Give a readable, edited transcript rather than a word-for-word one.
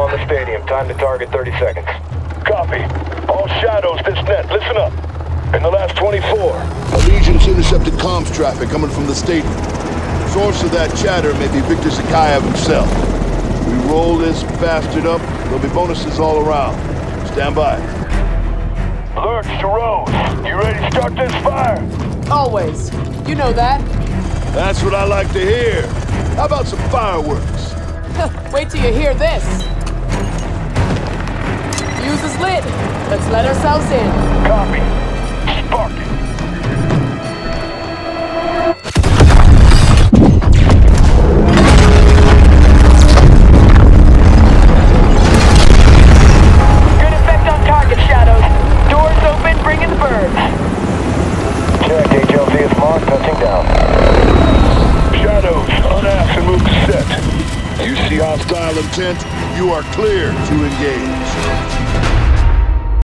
on the stadium. Time to target 30 seconds. Copy. All shadows, this net. Listen up. In the last 24. Allegiance intercepted comms traffic coming from the stadium. Source of that chatter may be Viktor Zakhaev himself. We roll this bastard up, there'll be bonuses all around. Stand by. Lurch to Rose. You ready to start this fire? Always. You know that. That's what I like to hear. How about some fireworks? Wait till you hear this. Fuse is lit. Let's let ourselves in. Copy. Spark it. Good effect on target, Shadows. Doors open, bring in the birds. Check, HLZ is marked, touching down. Shadows, unass and move to set. You see hostile intent? You are clear to engage.